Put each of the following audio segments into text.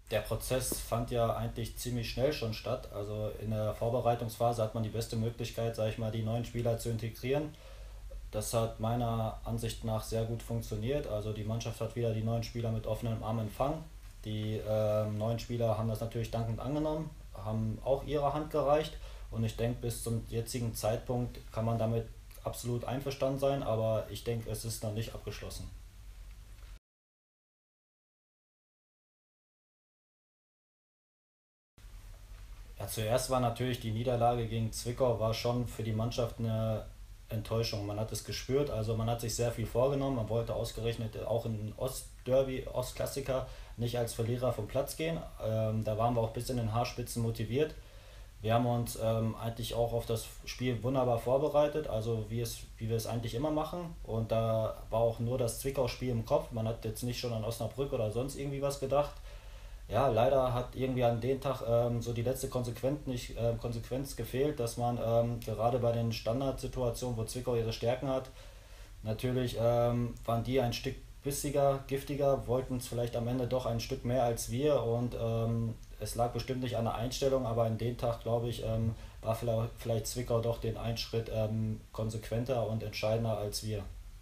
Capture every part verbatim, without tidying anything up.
Der Prozess fand ja eigentlich ziemlich schnell schon statt. Also in der Vorbereitungsphase hat man die beste Möglichkeit, sag ich mal, die neuen Spieler zu integrieren. Das hat meiner Ansicht nach sehr gut funktioniert. Also die Mannschaft hat wieder die neuen Spieler mit offenem Arm empfangen. Die ähm, neuen Spieler haben das natürlich dankend angenommen, haben auch ihre Hand gereicht. Und ich denke, bis zum jetzigen Zeitpunkt kann man damit absolut einverstanden sein, aber ich denke, es ist noch nicht abgeschlossen. Ja, zuerst war natürlich die Niederlage gegen Zwickau war schon für die Mannschaft eine Enttäuschung. Man hat es gespürt, also man hat sich sehr viel vorgenommen. Man wollte ausgerechnet auch in Ostderby, Ostklassiker nicht als Verlierer vom Platz gehen. Ähm, da waren wir auch bis in den Haarspitzen motiviert. Wir haben uns ähm, eigentlich auch auf das Spiel wunderbar vorbereitet, also wie, es, wie wir es eigentlich immer machen. Und da war auch nur das Zwickau-Spiel im Kopf. Man hat jetzt nicht schon an Osnabrück oder sonst irgendwie was gedacht. Ja, leider hat irgendwie an dem Tag ähm, so die letzte Konsequenz, nicht, äh, Konsequenz gefehlt, dass man ähm, gerade bei den Standardsituationen, wo Zwickau ihre Stärken hat, natürlich ähm, waren die ein Stück bissiger, giftiger, wollten es vielleicht am Ende doch ein Stück mehr als wir und ähm, es lag bestimmt nicht an der Einstellung, aber an dem Tag, glaube ich, ähm, war vielleicht, vielleicht Zwickau doch den einen Schritt ähm, konsequenter und entscheidender als wir.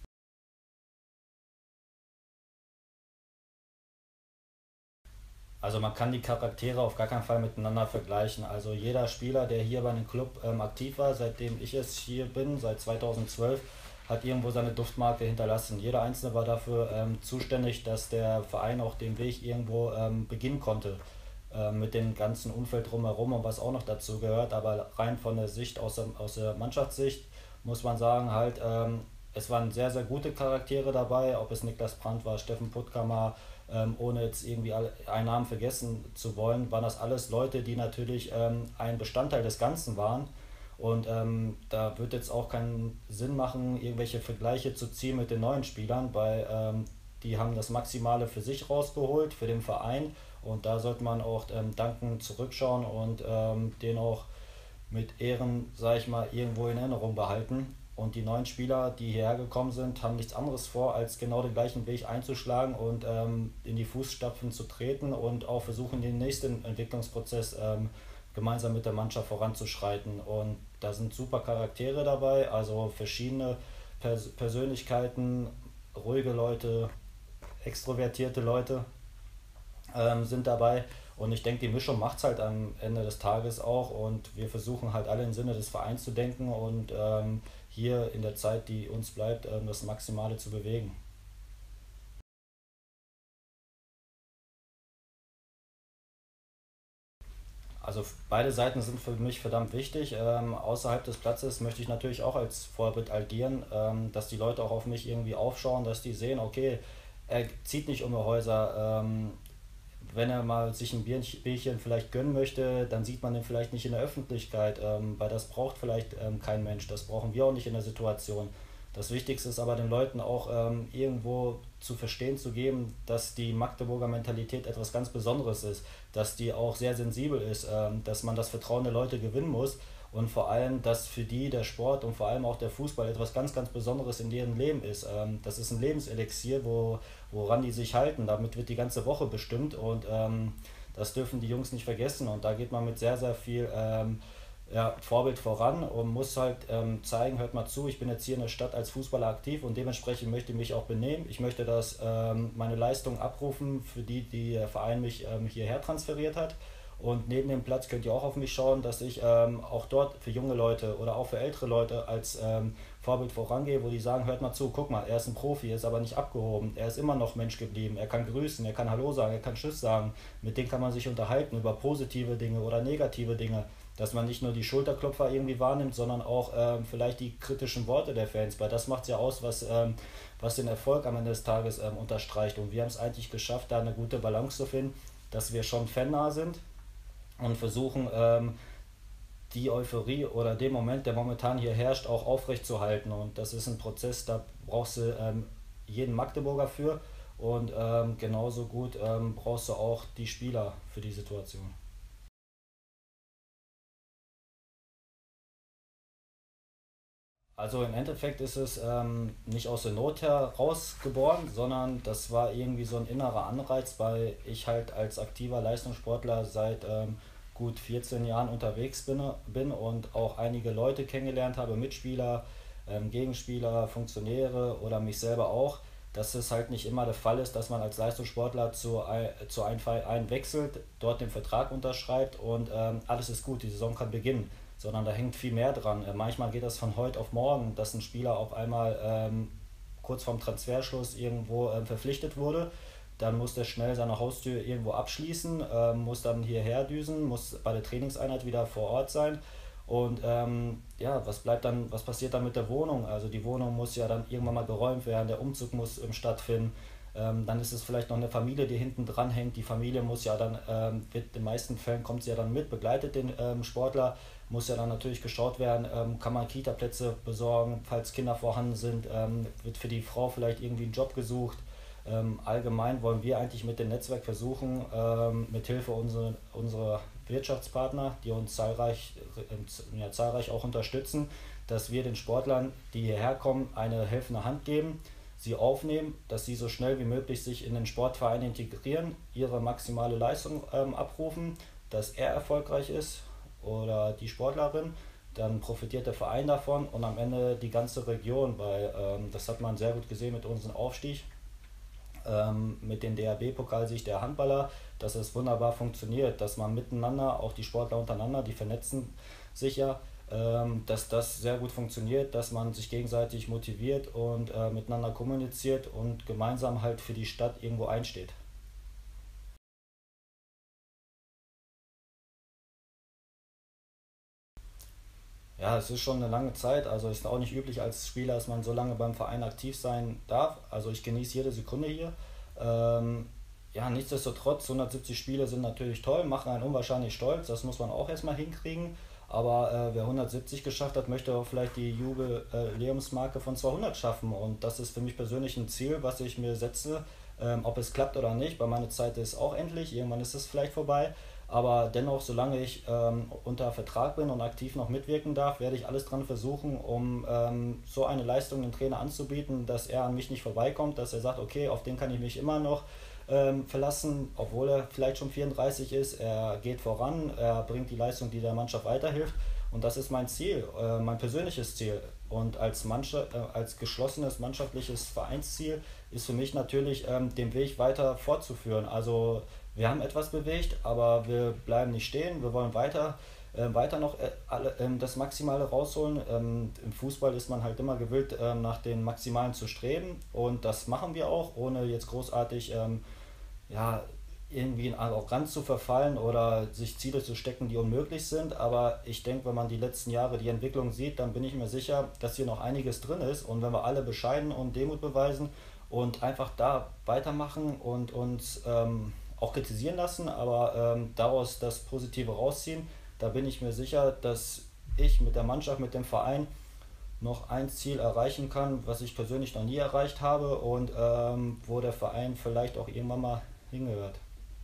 Also man kann die Charaktere auf gar keinen Fall miteinander vergleichen. Also jeder Spieler, der hier bei dem Club ähm, aktiv war, seitdem ich es hier bin, seit zweitausendzwölf, hat irgendwo seine Duftmarke hinterlassen. Jeder Einzelne war dafür ähm, zuständig, dass der Verein auch den Weg irgendwo ähm, beginnen konnte. Ähm, mit dem ganzen Umfeld drumherum und was auch noch dazu gehört. Aber rein von der Sicht, aus der, aus der Mannschaftssicht, muss man sagen, halt, ähm, es waren sehr, sehr gute Charaktere dabei, ob es Niklas Brandt war, Steffen Puttkammer, ähm, ohne jetzt irgendwie einen Namen vergessen zu wollen, waren das alles Leute, die natürlich ähm, ein Bestandteil des Ganzen waren. Und ähm, da wird jetzt auch keinen Sinn machen, irgendwelche Vergleiche zu ziehen mit den neuen Spielern, weil ähm, die haben das Maximale für sich rausgeholt, für den Verein. Und da sollte man auch ähm, dankend zurückschauen und ähm, den auch mit Ehren, sag ich mal, irgendwo in Erinnerung behalten. Und die neuen Spieler, die hierher gekommen sind, haben nichts anderes vor, als genau den gleichen Weg einzuschlagen und ähm, in die Fußstapfen zu treten und auch versuchen, den nächsten Entwicklungsprozess ähm, gemeinsam mit der Mannschaft voranzuschreiten. Und da sind super Charaktere dabei, also verschiedene Pers Persönlichkeiten, ruhige Leute, extrovertierte Leute ähm, sind dabei. Und ich denke, die Mischung macht es halt am Ende des Tages auch. Und wir versuchen halt alle im Sinne des Vereins zu denken und ähm, hier in der Zeit, die uns bleibt, ähm, das Maximale zu bewegen. Also beide Seiten sind für mich verdammt wichtig. Ähm, außerhalb des Platzes möchte ich natürlich auch als Vorbild agieren, ähm, dass die Leute auch auf mich irgendwie aufschauen, dass die sehen, okay, er zieht nicht um die Häuser, ähm, wenn er mal sich ein Bierchen vielleicht gönnen möchte, dann sieht man den vielleicht nicht in der Öffentlichkeit, ähm, weil das braucht vielleicht ähm, kein Mensch, das brauchen wir auch nicht in der Situation. Das Wichtigste ist aber den Leuten auch ähm, irgendwo zu verstehen zu geben, dass die Magdeburger Mentalität etwas ganz Besonderes ist, dass die auch sehr sensibel ist, ähm, dass man das Vertrauen der Leute gewinnen muss und vor allem, dass für die der Sport und vor allem auch der Fußball etwas ganz, ganz Besonderes in deren Leben ist. Ähm, das ist ein Lebenselixier, wo, woran die sich halten. Damit wird die ganze Woche bestimmt und ähm, das dürfen die Jungs nicht vergessen. Und da geht man mit sehr, sehr viel ähm, ja, Vorbild voran und muss halt ähm, zeigen, hört mal zu, ich bin jetzt hier in der Stadt als Fußballer aktiv und dementsprechend möchte ich mich auch benehmen. Ich möchte, dass ähm, meine Leistung abrufen, für die, die der Verein mich ähm, hierher transferiert hat. Und neben dem Platz könnt ihr auch auf mich schauen, dass ich ähm, auch dort für junge Leute oder auch für ältere Leute als ähm, Vorbild vorangehe, wo die sagen, hört mal zu, guck mal, er ist ein Profi, er ist aber nicht abgehoben, er ist immer noch Mensch geblieben, er kann grüßen, er kann Hallo sagen, er kann Tschüss sagen, mit dem kann man sich unterhalten über positive Dinge oder negative Dinge, dass man nicht nur die Schulterklopfer irgendwie wahrnimmt, sondern auch ähm, vielleicht die kritischen Worte der Fans, weil das macht es ja aus, was, ähm, was den Erfolg am Ende des Tages ähm, unterstreicht. Und wir haben es eigentlich geschafft, da eine gute Balance zu finden, dass wir schon fannah sind und versuchen, ähm, die Euphorie oder den Moment, der momentan hier herrscht, auch aufrechtzuerhalten. Und das ist ein Prozess, da brauchst du ähm, jeden Magdeburger für und ähm, genauso gut ähm, brauchst du auch die Spieler für die Situation. Also im Endeffekt ist es ähm, nicht aus der Not heraus geboren, sondern das war irgendwie so ein innerer Anreiz, weil ich halt als aktiver Leistungssportler seit ähm, gut vierzehn Jahren unterwegs bin, bin und auch einige Leute kennengelernt habe, Mitspieler, ähm, Gegenspieler, Funktionäre oder mich selber auch, dass es halt nicht immer der Fall ist, dass man als Leistungssportler zu, ein, zu einem Verein wechselt, dort den Vertrag unterschreibt und ähm, alles ist gut, die Saison kann beginnen, sondern da hängt viel mehr dran. Äh, manchmal geht das von heute auf morgen, dass ein Spieler auf einmal ähm, kurz vorm Transferschluss irgendwo ähm, verpflichtet wurde. Dann muss der schnell seine Haustür irgendwo abschließen, ähm, muss dann hierher düsen, muss bei der Trainingseinheit wieder vor Ort sein. Und ähm, ja, was bleibt dann, was passiert dann mit der Wohnung? Also die Wohnung muss ja dann irgendwann mal geräumt werden, der Umzug muss ähm, stattfinden. Ähm, dann ist es vielleicht noch eine Familie, die hinten dran hängt. Die Familie muss ja dann, ähm, wird, in den meisten Fällen kommt sie ja dann mit, begleitet den ähm, Sportler, muss ja dann natürlich geschaut werden, ähm, kann man Kita-Plätze besorgen, falls Kinder vorhanden sind, ähm, wird für die Frau vielleicht irgendwie ein Job gesucht. Ähm, allgemein wollen wir eigentlich mit dem Netzwerk versuchen, ähm, mit Hilfe unserer, unserer Wirtschaftspartner, die uns zahlreich, äh, ja, zahlreich auch unterstützen, dass wir den Sportlern, die hierher kommen, eine helfende Hand geben, sie aufnehmen, dass sie so schnell wie möglich sich in den Sportverein integrieren, ihre maximale Leistung ähm, abrufen, dass er erfolgreich ist oder die Sportlerin, dann profitiert der Verein davon und am Ende die ganze Region, weil ähm, das hat man sehr gut gesehen mit unserem Aufstieg, ähm, mit dem D R B-Pokalsieg der Handballer, dass es wunderbar funktioniert, dass man miteinander, auch die Sportler untereinander, die vernetzen sich ja, ähm, dass das sehr gut funktioniert, dass man sich gegenseitig motiviert und äh, miteinander kommuniziert und gemeinsam halt für die Stadt irgendwo einsteht. Ja, es ist schon eine lange Zeit, also ist auch nicht üblich als Spieler, dass man so lange beim Verein aktiv sein darf. Also ich genieße jede Sekunde hier. Ähm, ja, nichtsdestotrotz, hundertsiebzig Spiele sind natürlich toll, machen einen unwahrscheinlich stolz, das muss man auch erstmal hinkriegen. Aber äh, wer hundertsiebzig geschafft hat, möchte auch vielleicht die Jubiläumsmarke von zweihundert schaffen. Und das ist für mich persönlich ein Ziel, was ich mir setze, ähm, ob es klappt oder nicht, weil meine Zeit ist auch endlich, irgendwann ist es vielleicht vorbei. Aber dennoch, solange ich ähm, unter Vertrag bin und aktiv noch mitwirken darf, werde ich alles dran versuchen, um ähm, so eine Leistung dem Trainer anzubieten, dass er an mich nicht vorbeikommt, dass er sagt, okay, auf den kann ich mich immer noch ähm, verlassen, obwohl er vielleicht schon vierunddreißig ist. Er geht voran, er bringt die Leistung, die der Mannschaft weiterhilft. Und das ist mein Ziel, äh, mein persönliches Ziel. Und als, Mannschaft, äh, als geschlossenes mannschaftliches Vereinsziel ist für mich natürlich ähm, den Weg weiter fortzuführen. Also wir haben etwas bewegt, aber wir bleiben nicht stehen. Wir wollen weiter, äh, weiter noch äh, alle, ähm, das Maximale rausholen. Ähm, Im Fußball ist man halt immer gewillt, ähm, nach den Maximalen zu streben. Und das machen wir auch, ohne jetzt großartig ähm, ja, irgendwie in Arroganz zu verfallen oder sich Ziele zu stecken, die unmöglich sind. Aber ich denke, wenn man die letzten Jahre die Entwicklung sieht, dann bin ich mir sicher, dass hier noch einiges drin ist. Und wenn wir alle bescheiden und Demut beweisen und einfach da weitermachen und uns ähm, auch kritisieren lassen, aber ähm, daraus das Positive rausziehen, da bin ich mir sicher, dass ich mit der Mannschaft, mit dem Verein noch ein Ziel erreichen kann, was ich persönlich noch nie erreicht habe und ähm, wo der Verein vielleicht auch irgendwann mal hingehört.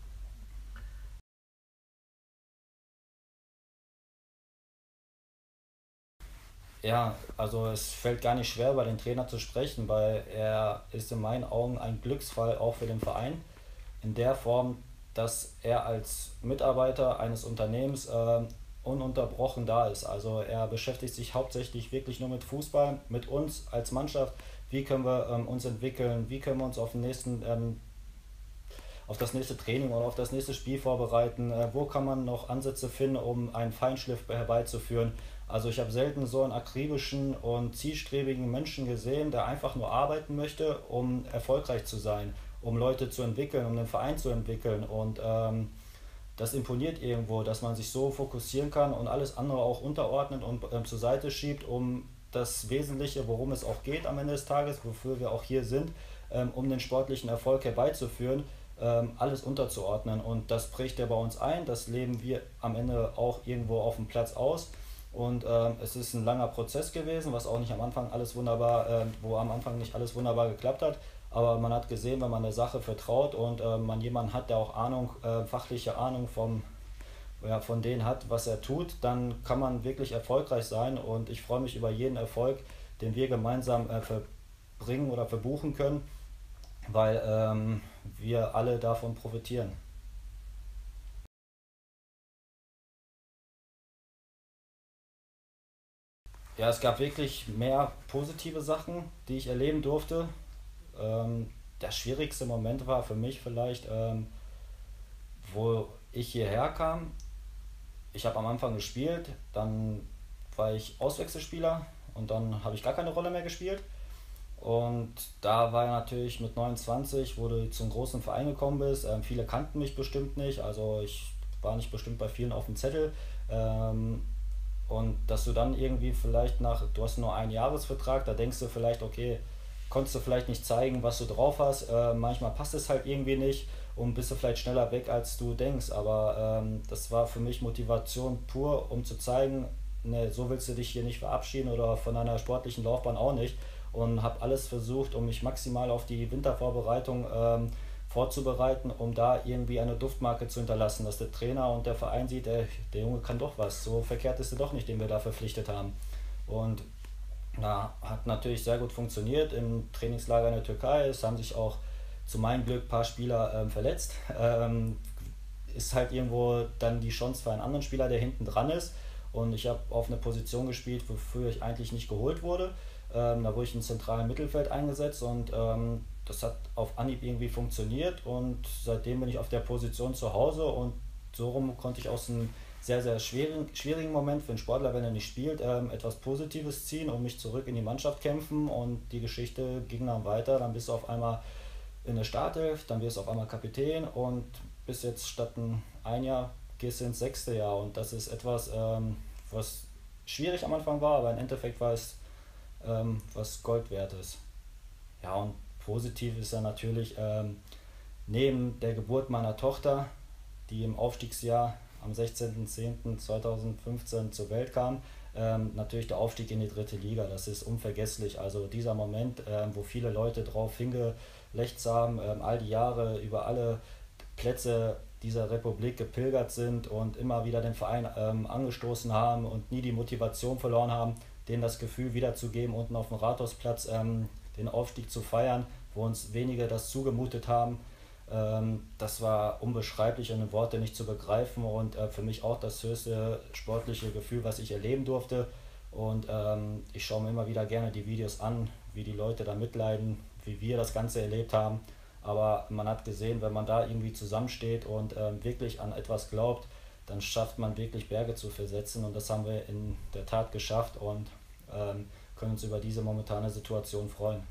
Ja, also es fällt gar nicht schwer, über den Trainer zu sprechen, weil er ist in meinen Augen ein Glücksfall auch für den Verein. In der Form, dass er als Mitarbeiter eines Unternehmens äh, ununterbrochen da ist. Also er beschäftigt sich hauptsächlich wirklich nur mit Fußball, mit uns als Mannschaft. Wie können wir ähm, uns entwickeln? Wie können wir uns auf den nächsten ähm, auf das nächste Training oder auf das nächste Spiel vorbereiten? Äh, wo kann man noch Ansätze finden, um einen Feinschliff herbeizuführen? Also ich habe selten so einen akribischen und zielstrebigen Menschen gesehen, der einfach nur arbeiten möchte, um erfolgreich zu sein, um Leute zu entwickeln, um den Verein zu entwickeln. Und ähm, das imponiert irgendwo, dass man sich so fokussieren kann und alles andere auch unterordnet und ähm, zur Seite schiebt, um das Wesentliche, worum es auch geht am Ende des Tages, wofür wir auch hier sind, ähm, um den sportlichen Erfolg herbeizuführen, ähm, alles unterzuordnen. Und das prägt ja bei uns ein, das leben wir am Ende auch irgendwo auf dem Platz aus. Und ähm, es ist ein langer Prozess gewesen, was auch nicht am Anfang alles wunderbar, äh, wo am Anfang nicht alles wunderbar geklappt hat. Aber man hat gesehen, wenn man der Sache vertraut und äh, man jemanden hat, der auch Ahnung, äh, fachliche Ahnung vom, ja, von denen hat, was er tut, dann kann man wirklich erfolgreich sein. Und ich freue mich über jeden Erfolg, den wir gemeinsam äh, verbringen oder verbuchen können, weil ähm, wir alle davon profitieren. Ja, es gab wirklich mehr positive Sachen, die ich erleben durfte. Ähm, der schwierigste Moment war für mich vielleicht, ähm, wo ich hierher kam. Ich habe am Anfang gespielt, dann war ich Auswechselspieler und dann habe ich gar keine Rolle mehr gespielt. Und da war natürlich mit neunundzwanzig, wo du zum großen Verein gekommen bist, ähm, viele kannten mich bestimmt nicht, also ich war nicht bestimmt bei vielen auf dem Zettel. Ähm, und dass du dann irgendwie vielleicht nach, du hast nur einen Jahresvertrag, da denkst du vielleicht, okay, konntest du vielleicht nicht zeigen, was du drauf hast. Äh, manchmal passt es halt irgendwie nicht und bist du vielleicht schneller weg, als du denkst. Aber ähm, das war für mich Motivation pur, um zu zeigen, ne, so willst du dich hier nicht verabschieden oder von deiner sportlichen Laufbahn auch nicht. Und habe alles versucht, um mich maximal auf die Wintervorbereitung ähm, vorzubereiten, um da irgendwie eine Duftmarke zu hinterlassen, dass der Trainer und der Verein sieht, ey, der Junge kann doch was, so verkehrt ist er doch nicht, den wir da verpflichtet haben. Und na, hat natürlich sehr gut funktioniert im Trainingslager in der Türkei. Es haben sich auch zu meinem Glück ein paar Spieler ähm, verletzt. Ähm, ist halt irgendwo dann die Chance für einen anderen Spieler, der hinten dran ist. Und ich habe auf eine Position gespielt, wofür ich eigentlich nicht geholt wurde. Ähm, da wurde ich im zentralen Mittelfeld eingesetzt und ähm, das hat auf Anhieb irgendwie funktioniert und seitdem bin ich auf der Position zu Hause und so rum konnte ich aus einem sehr, sehr schwierigen, schwierigen Moment für einen Sportler, wenn er nicht spielt, ähm, etwas Positives ziehen und mich zurück in die Mannschaft kämpfen und die Geschichte ging dann weiter. Dann bist du auf einmal in der Startelf, dann wirst du auf einmal Kapitän und bis jetzt statt ein, ein Jahr gehst du ins sechste Jahr und das ist etwas, ähm, was schwierig am Anfang war, aber im Endeffekt war es ähm, was Gold wert ist. Ja, und positiv ist ja natürlich ähm, neben der Geburt meiner Tochter, die im Aufstiegsjahr am sechzehnten zehnten zweitausendfünfzehn zur Welt kam, ähm, natürlich der Aufstieg in die dritte Liga. Das ist unvergesslich. Also dieser Moment, ähm, wo viele Leute drauf hingelächzt haben, ähm, all die Jahre über alle Plätze dieser Republik gepilgert sind und immer wieder den Verein ähm, angestoßen haben und nie die Motivation verloren haben, denen das Gefühl wiederzugeben, unten auf dem Rathausplatz ähm, den Aufstieg zu feiern, wo uns wenige das zugemutet haben. Ähm, das war unbeschreiblich und in Worte nicht zu begreifen und äh, für mich auch das höchste sportliche Gefühl, was ich erleben durfte. Und ähm, ich schaue mir immer wieder gerne die Videos an, wie die Leute da mitleiden, wie wir das Ganze erlebt haben. Aber man hat gesehen, wenn man da irgendwie zusammensteht und ähm, wirklich an etwas glaubt, dann schafft man wirklich Berge zu versetzen und das haben wir in der Tat geschafft und ähm, können uns über diese momentane Situation freuen.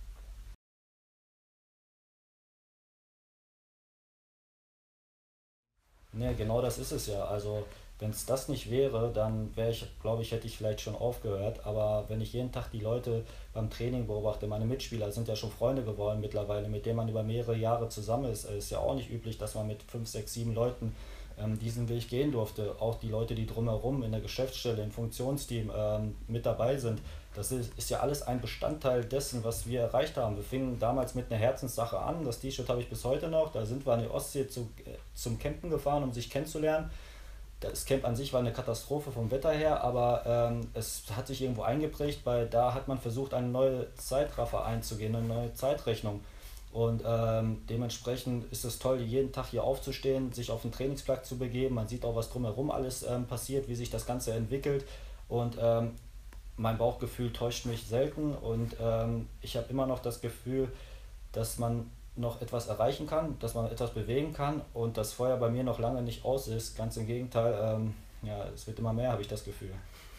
Ne, genau das ist es ja. Also, wenn es das nicht wäre, dann wäre ich, glaube ich, hätte ich vielleicht schon aufgehört. Aber wenn ich jeden Tag die Leute beim Training beobachte, meine Mitspieler sind ja schon Freunde geworden mittlerweile, mit denen man über mehrere Jahre zusammen ist. Es ist ja auch nicht üblich, dass man mit fünf, sechs, sieben Leuten ähm, diesen Weg gehen durfte. Auch die Leute, die drumherum in der Geschäftsstelle, im Funktionsteam ähm, mit dabei sind. Das ist, ist ja alles ein Bestandteil dessen, was wir erreicht haben. Wir fingen damals mit einer Herzenssache an. Das T-Shirt habe ich bis heute noch. Da sind wir an die Ostsee zu, äh, zum Campen gefahren, um sich kennenzulernen. Das Camp an sich war eine Katastrophe vom Wetter her, aber ähm, es hat sich irgendwo eingeprägt, weil da hat man versucht, eine neue Zeitraffer einzugehen, eine neue Zeitrechnung. Und ähm, dementsprechend ist es toll, jeden Tag hier aufzustehen, sich auf den Trainingsplatz zu begeben. Man sieht auch, was drumherum alles ähm, passiert, wie sich das Ganze entwickelt. Und ähm, mein Bauchgefühl täuscht mich selten und ähm, ich habe immer noch das Gefühl, dass man noch etwas erreichen kann, dass man etwas bewegen kann und das Feuer bei mir noch lange nicht aus ist. Ganz im Gegenteil, ähm, ja, es wird immer mehr, habe ich das Gefühl.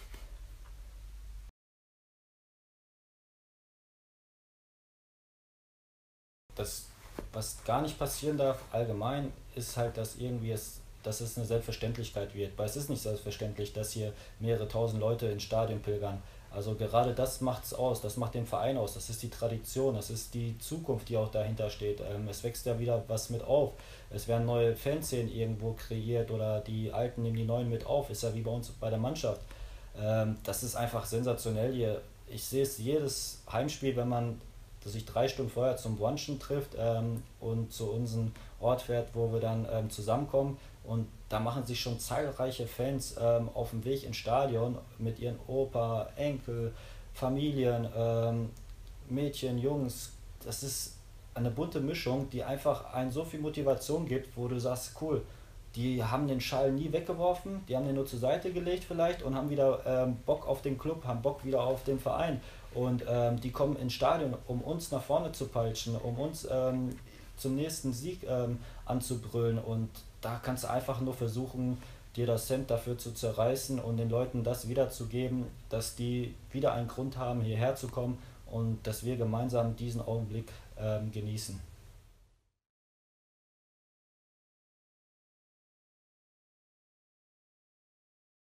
Das, was gar nicht passieren darf allgemein, ist halt, dass irgendwie es, dass es eine Selbstverständlichkeit wird. Weil es ist nicht selbstverständlich, dass hier mehrere tausend Leute ins Stadion pilgern. Also gerade das macht es aus, das macht den Verein aus, das ist die Tradition, das ist die Zukunft, die auch dahinter steht. Ähm, es wächst ja wieder was mit auf. Es werden neue Fanszenen irgendwo kreiert oder die Alten nehmen die Neuen mit auf. Ist ja wie bei uns bei der Mannschaft. Ähm, das ist einfach sensationell hier. Ich sehe es jedes Heimspiel, wenn man sich drei Stunden vorher zum Brunchen trifft ähm, und zu unserem Ort fährt, wo wir dann ähm, zusammenkommen. Und da machen sich schon zahlreiche Fans ähm, auf dem Weg ins Stadion mit ihren Opa, Enkel, Familien, ähm, Mädchen, Jungs, das ist eine bunte Mischung, die einfach einen so viel Motivation gibt, wo du sagst, cool, die haben den Schall nie weggeworfen, die haben den nur zur Seite gelegt vielleicht und haben wieder ähm, Bock auf den Club, haben Bock wieder auf den Verein. Und ähm, die kommen ins Stadion, um uns nach vorne zu peitschen, um uns ähm, zum nächsten Sieg ähm, anzubrüllen. Und da kannst du einfach nur versuchen, dir das Hemd dafür zu zerreißen und den Leuten das wiederzugeben, dass die wieder einen Grund haben, hierher zu kommen und dass wir gemeinsam diesen Augenblick ähm, genießen.